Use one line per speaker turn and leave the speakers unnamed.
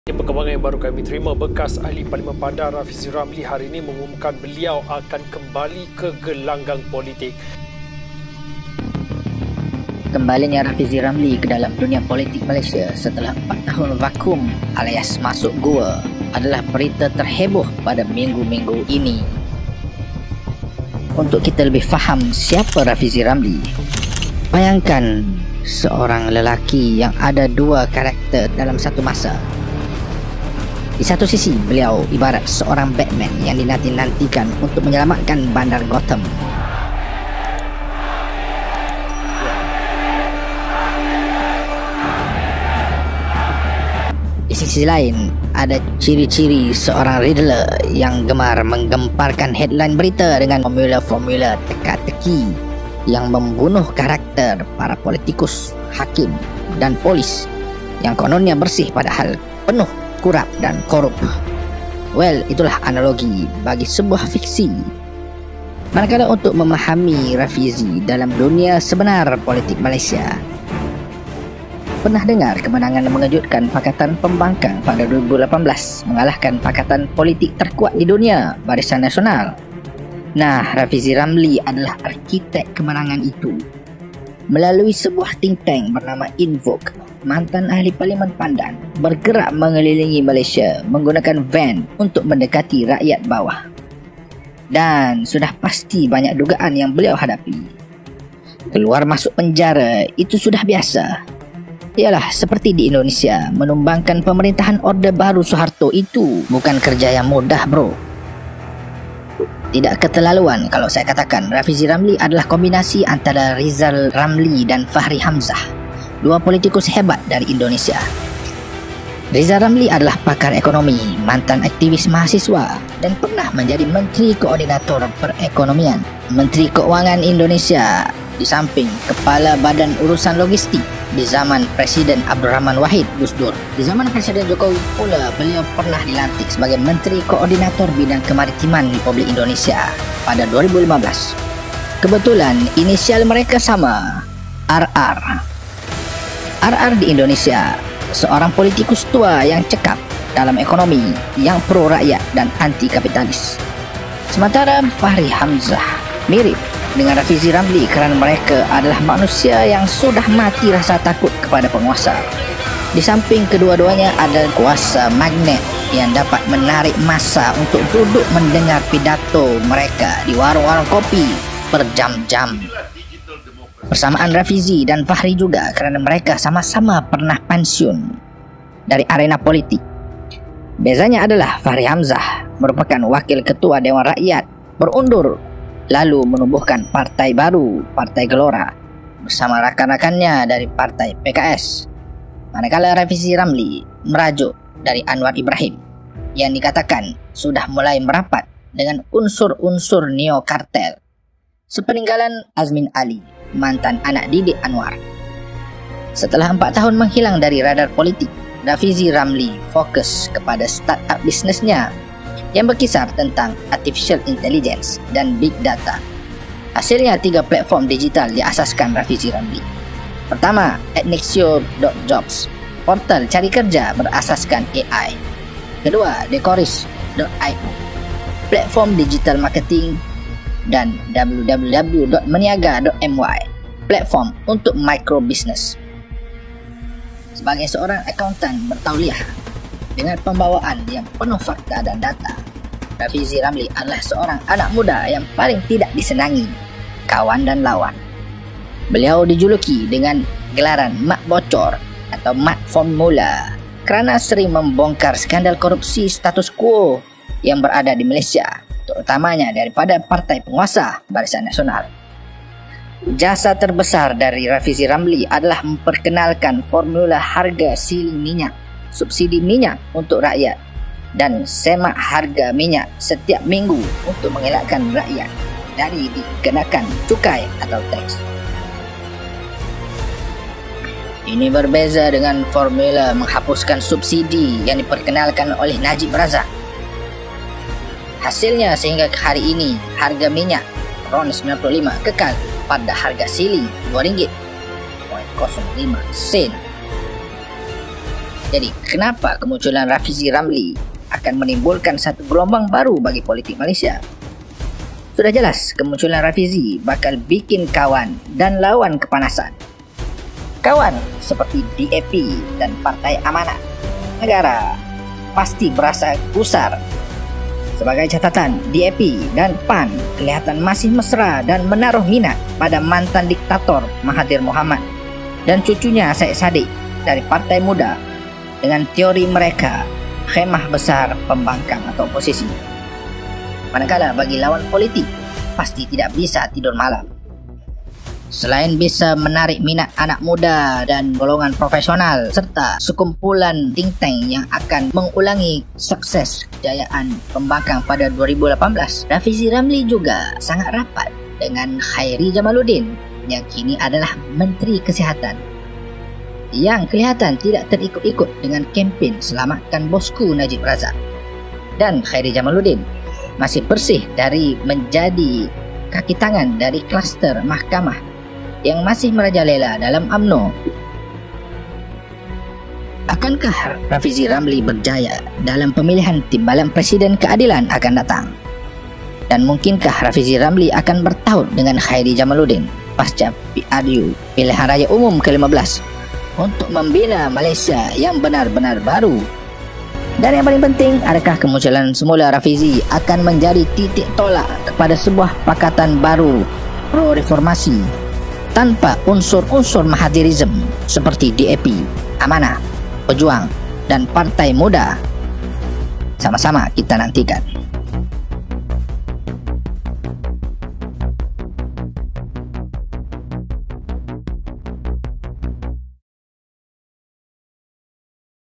Perkembangan yang baru kami terima, bekas ahli Parlimen Padang Rafizi Ramli hari ini mengumumkan beliau akan kembali ke gelanggang politik.
Kembalinya Rafizi Ramli ke dalam dunia politik Malaysia setelah 4 tahun vakum alias masuk gua adalah berita terheboh pada minggu-minggu ini. Untuk kita lebih faham siapa Rafizi Ramli, bayangkan seorang lelaki yang ada dua karakter dalam satu masa. Di satu sisi, beliau ibarat seorang Batman yang dinanti-nantikan untuk menyelamatkan bandar Gotham. Di sisi lain, ada ciri-ciri seorang Riddler yang gemar menggemparkan headline berita dengan formula-formula teka-teki yang membunuh karakter para politikus, hakim dan polis yang kononnya bersih padahal penuh kurap dan korup. Well, itulah analogi bagi sebuah fiksi. Manakala untuk memahami Rafizi dalam dunia sebenar politik Malaysia, pernah dengar kemenangan mengejutkan Pakatan Pembangkang pada 2018 mengalahkan pakatan politik terkuat di dunia, Barisan Nasional? Nah, Rafizi Ramli adalah arkitek kemenangan itu. Melalui sebuah think tank bernama Invoke, mantan ahli Parlimen Padang bergerak mengelilingi Malaysia menggunakan van untuk mendekati rakyat bawah. Dan sudah pasti banyak dugaan yang beliau hadapi. Keluar masuk penjara itu sudah biasa. Ialah seperti di Indonesia, menumbangkan pemerintahan Orde Baru Soeharto itu bukan kerja yang mudah, bro. Tidak keterlaluan kalau saya katakan Rafizi Ramli adalah kombinasi antara Rizal Ramli dan Fahri Hamzah, dua politikus hebat dari Indonesia. Rizal Ramli adalah pakar ekonomi, mantan aktivis mahasiswa dan pernah menjadi Menteri Koordinator Perekonomian, Menteri Keuangan Indonesia, di samping Kepala Badan Urusan Logistik di zaman Presiden Abdul Rahman Wahid Gus Dur. Di zaman Presiden Jokowi pula beliau pernah dilantik sebagai Menteri Koordinator Bidang Kemaritiman Republik Indonesia pada 2015. Kebetulan inisial mereka sama, RR. RR di Indonesia, seorang politikus tua yang cekap dalam ekonomi, yang pro rakyat dan anti kapitalis. Sementara Fahri Hamzah mirip dengan Rafizi Ramli kerana mereka adalah manusia yang sudah mati rasa takut kepada penguasa. Di samping kedua-duanya ada kuasa magnet yang dapat menarik massa untuk duduk mendengar pidato mereka di warung-warung kopi berjam-jam. Persamaan Rafizi dan Fahri juga kerana mereka sama-sama pernah pensiun dari arena politik. Bezanya adalah Fahri Hamzah merupakan wakil ketua Dewan Rakyat berundur lalu menubuhkan partai baru, Partai Gelora, bersama rakan-rakannya dari Partai PKS. Manakala Rafizi Ramli merajuk dari Anwar Ibrahim yang dikatakan sudah mulai merapat dengan unsur-unsur neo-kartel, sepeninggalan Azmin Ali, mantan anak didik Anwar. Setelah 4 tahun menghilang dari radar politik, Rafizi Ramli fokus kepada startup bisnesnya yang berkisar tentang artificial intelligence dan big data. Hasilnya 3 platform digital diasaskan Rafizi Ramli. Pertama, Adnexio.jobs, portal cari kerja berasaskan AI. Kedua, Decoris.io, platform digital marketing, dan www.meniaga.my, platform untuk micro business. Sebagai seorang akuntan bertauliah dengan pembawaan yang penuh fakta dan data, Rafizi Ramli adalah seorang anak muda yang paling tidak disenangi kawan dan lawan. Beliau dijuluki dengan gelaran Mak Bocor atau Mak Formula kerana sering membongkar skandal korupsi status quo yang berada di Malaysia, terutamanya daripada partai penguasa Barisan Nasional. Jasa terbesar dari Rafizi Ramli adalah memperkenalkan formula harga siling minyak, subsidi minyak untuk rakyat, dan semak harga minyak setiap minggu untuk mengelakkan rakyat dari dikenakan cukai atau teks. Ini berbeza dengan formula menghapuskan subsidi yang diperkenalkan oleh Najib Razak. Hasilnya sehingga hari ini harga minyak RON 95 kekal pada harga siling RM2.05. Jadi, kenapa kemunculan Rafizi Ramli akan menimbulkan satu gelombang baru bagi politik Malaysia? Sudah jelas, kemunculan Rafizi bakal bikin kawan dan lawan kepanasan. Kawan seperti DAP dan Partai Amanat Negara pasti berasa gusar. Sebagai catatan, DAP dan PAN kelihatan masih mesra dan menaruh minat pada mantan diktator Mahathir Mohamad dan cucunya Syed Saddiq dari Partai Muda dengan teori mereka khemah besar pembangkang atau oposisi. Manakala bagi lawan politik pasti tidak bisa tidur malam. Selain bisa menarik minat anak muda dan golongan profesional serta sekumpulan think tank yang akan mengulangi sukses kejayaan pembangkang pada 2018, Rafizi Ramli juga sangat rapat dengan Khairi Jamaluddin yang kini adalah Menteri Kesihatan, yang kelihatan tidak terikut-ikut dengan kempen Selamatkan Bosku Najib Razak. Dan Khairi Jamaluddin masih bersih dari menjadi kaki tangan dari kluster mahkamah yang masih merajalela dalam UMNO. Akankah Rafizi Ramli berjaya dalam pemilihan Timbalan Presiden Keadilan akan datang? Dan mungkinkah Rafizi Ramli akan bertaut dengan Khairi Jamaluddin pasca PRU Pilihan Raya Umum ke-15 untuk membina Malaysia yang benar-benar baru? Dan yang paling penting, adakah kemunculan semula Rafizi akan menjadi titik tolak kepada sebuah pakatan baru pro-reformasi tanpa unsur-unsur Mahathirism seperti DAP, Amanah, Pejuang dan Partai Muda? Sama-sama kita nantikan.